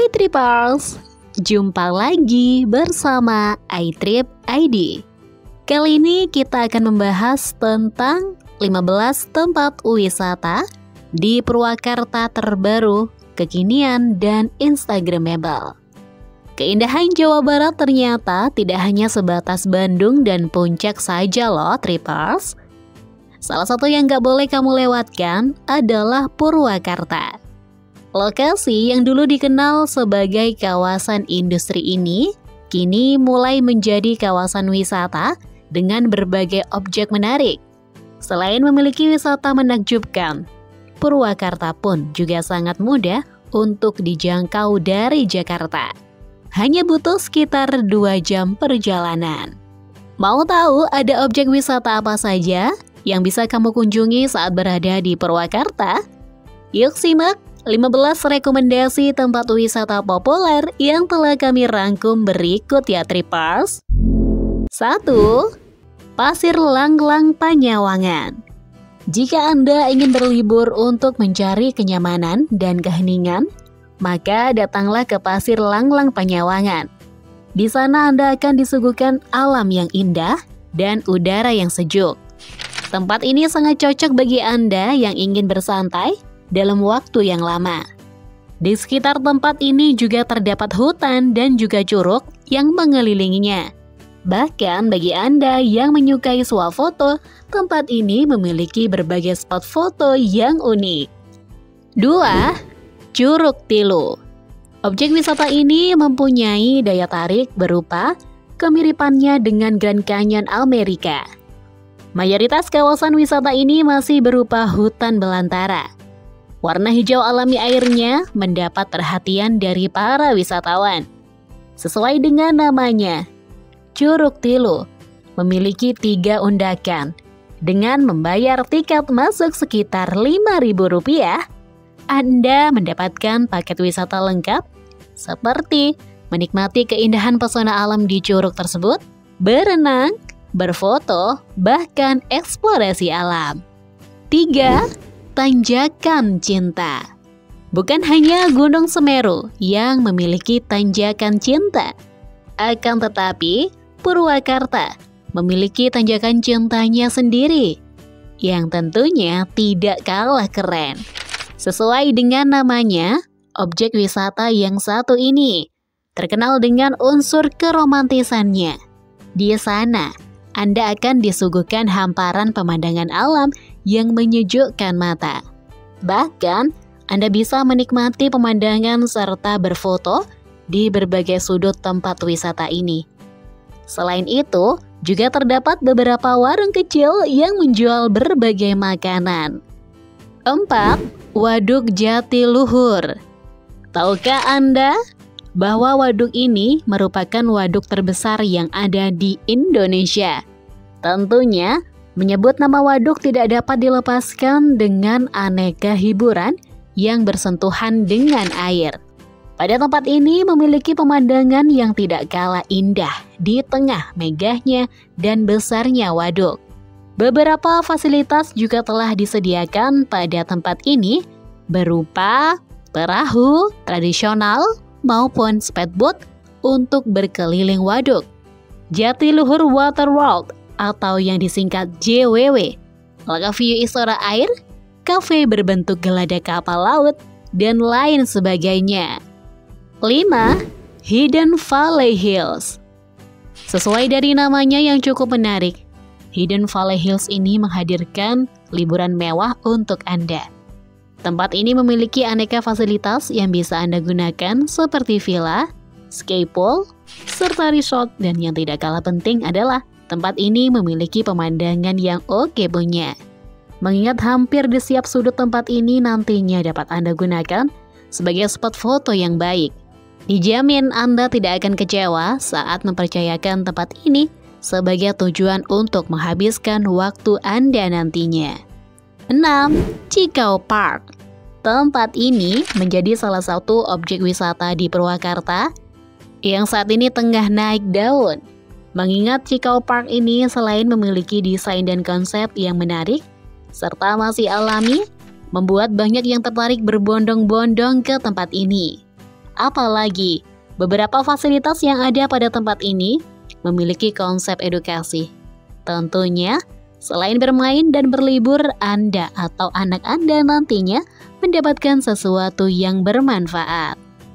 Hai Tripers, jumpa lagi bersama iTrip ID. Kali ini kita akan membahas tentang 15 tempat wisata di Purwakarta terbaru, kekinian, dan instagramable. Keindahan Jawa Barat ternyata tidak hanya sebatas Bandung dan Puncak saja loh Tripers. Salah satu yang gak boleh kamu lewatkan adalah Purwakarta. Lokasi yang dulu dikenal sebagai kawasan industri ini kini mulai menjadi kawasan wisata dengan berbagai objek menarik. Selain memiliki wisata menakjubkan, Purwakarta pun juga sangat mudah untuk dijangkau dari Jakarta. Hanya butuh sekitar 2 jam perjalanan. Mau tahu ada objek wisata apa saja yang bisa kamu kunjungi saat berada di Purwakarta? Yuk simak 15 rekomendasi tempat wisata populer yang telah kami rangkum berikut ya Tripers. 1. Pasir Langlang Panyawangan. Jika Anda ingin berlibur untuk mencari kenyamanan dan keheningan, maka datanglah ke Pasir Langlang Panyawangan. Di sana Anda akan disuguhkan alam yang indah dan udara yang sejuk. Tempat ini sangat cocok bagi Anda yang ingin bersantai dalam waktu yang lama. Di sekitar tempat ini juga terdapat hutan dan juga curug yang mengelilinginya. Bahkan bagi Anda yang menyukai swafoto, tempat ini memiliki berbagai spot foto yang unik. 2. Curug Tilu. Objek wisata ini mempunyai daya tarik berupa kemiripannya dengan Grand Canyon Amerika. Mayoritas kawasan wisata ini masih berupa hutan belantara. Warna hijau alami airnya mendapat perhatian dari para wisatawan. Sesuai dengan namanya, Curug Tilu memiliki 3 undakan. Dengan membayar tiket masuk sekitar Rp5.000, Anda mendapatkan paket wisata lengkap seperti menikmati keindahan pesona alam di curug tersebut, berenang, berfoto, bahkan eksplorasi alam. 3. Tanjakan Cinta. Bukan hanya Gunung Semeru yang memiliki tanjakan cinta, akan tetapi Purwakarta memiliki tanjakan cintanya sendiri yang tentunya tidak kalah keren. Sesuai dengan namanya, objek wisata yang satu ini terkenal dengan unsur keromantisannya. Di sana, Anda akan disuguhkan hamparan pemandangan alam yang menyejukkan mata. Bahkan, Anda bisa menikmati pemandangan serta berfoto di berbagai sudut tempat wisata ini. Selain itu, juga terdapat beberapa warung kecil yang menjual berbagai makanan. 4. Waduk Jatiluhur. Tahukah Anda bahwa waduk ini merupakan waduk terbesar yang ada di Indonesia? Tentunya, menyebut nama waduk tidak dapat dilepaskan dengan aneka hiburan yang bersentuhan dengan air. Pada tempat ini memiliki pemandangan yang tidak kalah indah di tengah megahnya dan besarnya waduk. Beberapa fasilitas juga telah disediakan pada tempat ini berupa perahu tradisional maupun speedboat untuk berkeliling waduk. Jatiluhur Water World atau yang disingkat JWW, laga view istora air, kafe berbentuk geladak kapal laut, dan lain sebagainya. 5. Hidden Valley Hills. Sesuai dari namanya yang cukup menarik, Hidden Valley Hills ini menghadirkan liburan mewah untuk Anda. Tempat ini memiliki aneka fasilitas yang bisa Anda gunakan seperti villa, ski pool, serta resort, dan yang tidak kalah penting adalah tempat ini memiliki pemandangan yang oke punya. Mengingat hampir di setiap sudut tempat ini nantinya dapat Anda gunakan sebagai spot foto yang baik. Dijamin Anda tidak akan kecewa saat mempercayakan tempat ini sebagai tujuan untuk menghabiskan waktu Anda nantinya. 6. Cikau Park. Tempat ini menjadi salah satu objek wisata di Purwakarta yang saat ini tengah naik daun. Mengingat Cikau Park ini selain memiliki desain dan konsep yang menarik, serta masih alami, membuat banyak yang tertarik berbondong-bondong ke tempat ini. Apalagi, beberapa fasilitas yang ada pada tempat ini memiliki konsep edukasi. Tentunya, selain bermain dan berlibur, Anda atau anak Anda nantinya mendapatkan sesuatu yang bermanfaat.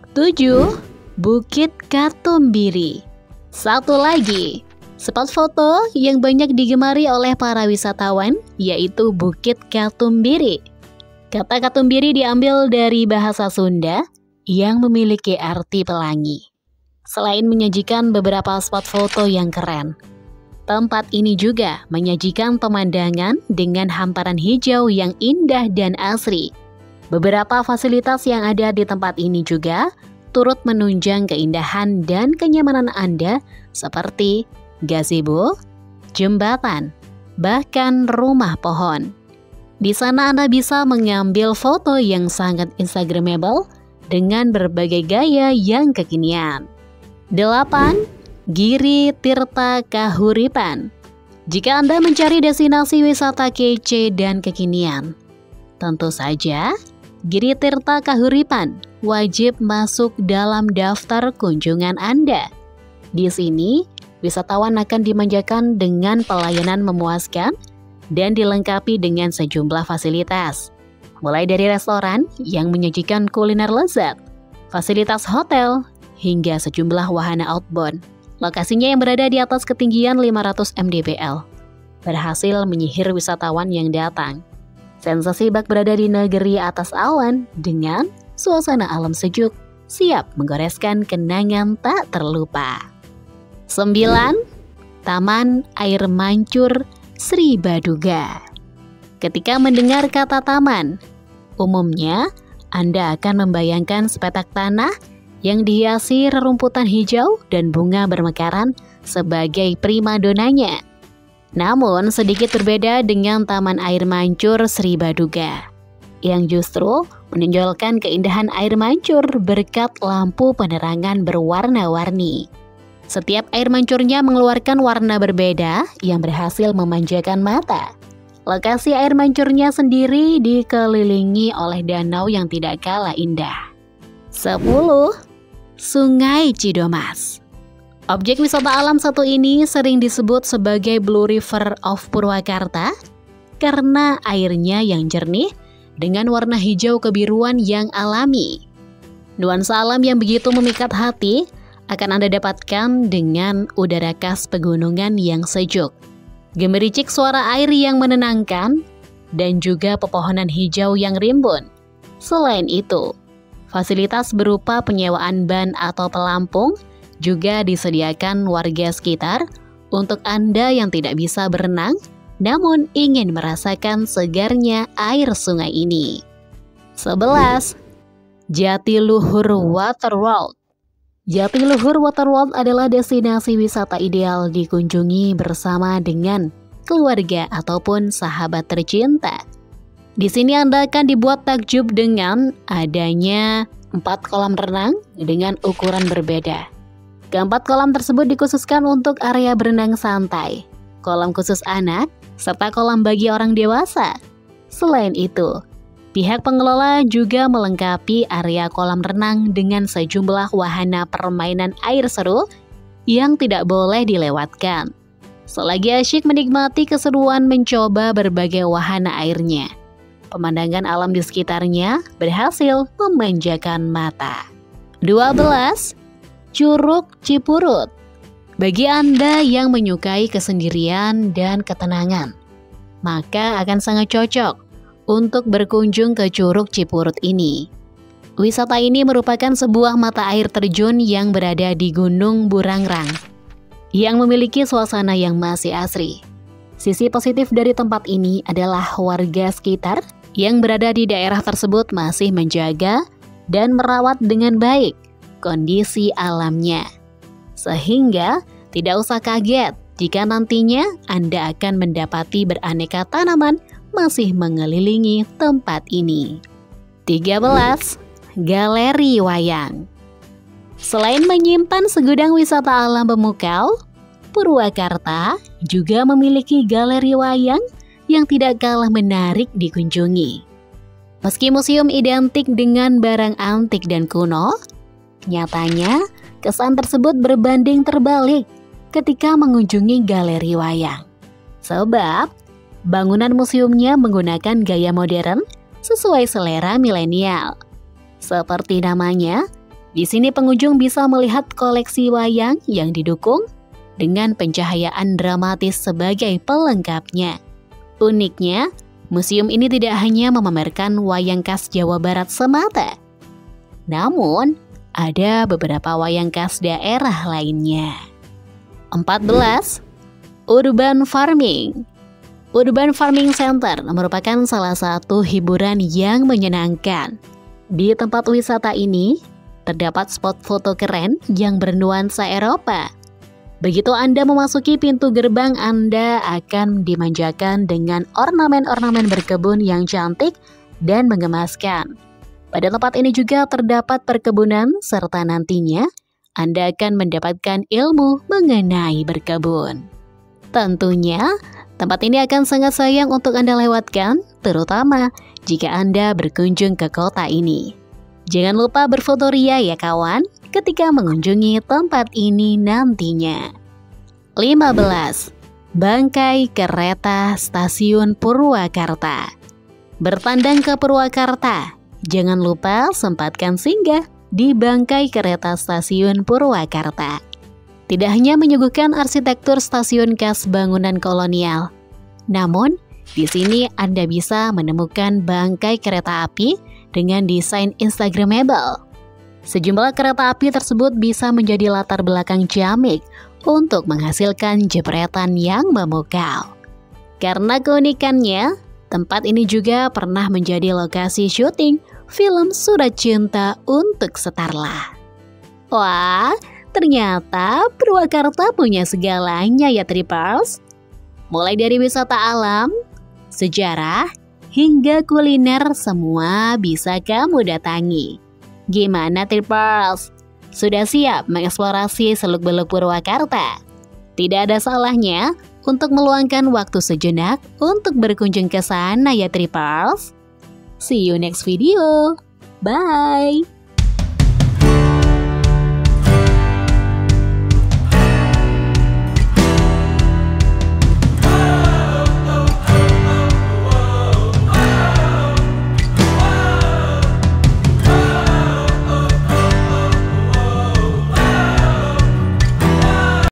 7. Bukit Katumbiri. Satu lagi, spot foto yang banyak digemari oleh para wisatawan yaitu Bukit Katumbiri. Kata Katumbiri diambil dari bahasa Sunda yang memiliki arti pelangi. Selain menyajikan beberapa spot foto yang keren, tempat ini juga menyajikan pemandangan dengan hamparan hijau yang indah dan asri. Beberapa fasilitas yang ada di tempat ini juga turut menunjang keindahan dan kenyamanan Anda seperti gazebo, jembatan, bahkan rumah pohon. Di sana Anda bisa mengambil foto yang sangat instagramable dengan berbagai gaya yang kekinian. 8. Giri Tirta Kahuripan. Jika Anda mencari destinasi wisata kece dan kekinian, tentu saja Giri Tirta Kahuripan wajib masuk dalam daftar kunjungan Anda. Di sini, wisatawan akan dimanjakan dengan pelayanan memuaskan dan dilengkapi dengan sejumlah fasilitas. Mulai dari restoran yang menyajikan kuliner lezat, fasilitas hotel, hingga sejumlah wahana outbound. Lokasinya yang berada di atas ketinggian 500 mdpl, berhasil menyihir wisatawan yang datang. Sensasi bak berada di negeri atas awan dengan suasana alam sejuk, siap menggoreskan kenangan tak terlupa. 9. Taman Air Mancur Sri Baduga. Ketika mendengar kata taman, umumnya Anda akan membayangkan sepetak tanah yang dihiasi rerumputan hijau dan bunga bermekaran sebagai primadonanya. Namun sedikit berbeda dengan Taman Air Mancur Sri Baduga, yang justru menonjolkan keindahan air mancur berkat lampu penerangan berwarna-warni. Setiap air mancurnya mengeluarkan warna berbeda yang berhasil memanjakan mata. Lokasi air mancurnya sendiri dikelilingi oleh danau yang tidak kalah indah. 10. Sungai Cidomas. Objek wisata alam satu ini sering disebut sebagai Blue River of Purwakarta karena airnya yang jernih dengan warna hijau kebiruan yang alami. Nuansa alam yang begitu memikat hati akan Anda dapatkan dengan udara khas pegunungan yang sejuk, gemericik suara air yang menenangkan, dan juga pepohonan hijau yang rimbun. Selain itu, fasilitas berupa penyewaan ban atau pelampung juga disediakan warga sekitar untuk Anda yang tidak bisa berenang namun ingin merasakan segarnya air sungai ini. 11. Jatiluhur Waterworld. Jatiluhur Waterworld adalah destinasi wisata ideal dikunjungi bersama dengan keluarga ataupun sahabat tercinta. Di sini Anda akan dibuat takjub dengan adanya 4 kolam renang dengan ukuran berbeda. Keempat kolam tersebut dikhususkan untuk area berenang santai, kolam khusus anak, serta kolam bagi orang dewasa. Selain itu, pihak pengelola juga melengkapi area kolam renang dengan sejumlah wahana permainan air seru yang tidak boleh dilewatkan. Selagi asyik menikmati keseruan mencoba berbagai wahana airnya, pemandangan alam di sekitarnya berhasil memanjakan mata. 12. Curug Cipurut. Bagi Anda yang menyukai kesendirian dan ketenangan, maka akan sangat cocok untuk berkunjung ke Curug Cipurut ini. Wisata ini merupakan sebuah mata air terjun yang berada di Gunung Burangrang, yang memiliki suasana yang masih asri. Sisi positif dari tempat ini adalah warga sekitar yang berada di daerah tersebut masih menjaga dan merawat dengan baik kondisi alamnya, sehingga tidak usah kaget jika nantinya Anda akan mendapati beraneka tanaman masih mengelilingi tempat ini. 13. Galeri Wayang. Selain menyimpan segudang wisata alam memukau, Purwakarta juga memiliki galeri wayang yang tidak kalah menarik dikunjungi. Meski museum identik dengan barang antik dan kuno, Nyatanya, kesan tersebut berbanding terbalik ketika mengunjungi galeri wayang. Sebab, bangunan museumnya menggunakan gaya modern sesuai selera milenial. Seperti namanya, di sini pengunjung bisa melihat koleksi wayang yang didukung dengan pencahayaan dramatis sebagai pelengkapnya. Uniknya, museum ini tidak hanya memamerkan wayang khas Jawa Barat semata, namun ada beberapa wayang khas daerah lainnya. 14. Urban Farming. Urban Farming Center merupakan salah satu hiburan yang menyenangkan. Di tempat wisata ini, terdapat spot foto keren yang bernuansa Eropa. Begitu Anda memasuki pintu gerbang, Anda akan dimanjakan dengan ornamen-ornamen berkebun yang cantik dan menggemaskan. Pada tempat ini juga terdapat perkebunan, serta nantinya Anda akan mendapatkan ilmu mengenai berkebun. Tentunya, tempat ini akan sangat sayang untuk Anda lewatkan, terutama jika Anda berkunjung ke kota ini. Jangan lupa berfoto ria ya kawan, ketika mengunjungi tempat ini nantinya. 15. Bangkai Kereta Stasiun Purwakarta. Bertandang ke Purwakarta, jangan lupa sempatkan singgah di Bangkai Kereta Stasiun Purwakarta. Tidak hanya menyuguhkan arsitektur stasiun khas bangunan kolonial, namun di sini Anda bisa menemukan bangkai kereta api dengan desain Instagramable. Sejumlah kereta api tersebut bisa menjadi latar belakang ciamik untuk menghasilkan jepretan yang memukau. Karena keunikannya, tempat ini juga pernah menjadi lokasi syuting film Surat Cinta untuk Starla. Wah, ternyata Purwakarta punya segalanya ya Tripers. Mulai dari wisata alam, sejarah, hingga kuliner, semua bisa kamu datangi. Gimana Tripers? Sudah siap mengeksplorasi seluk-beluk Purwakarta? Tidak ada salahnya untuk meluangkan waktu sejenak untuk berkunjung ke sana ya Tripers. See you next video. Bye.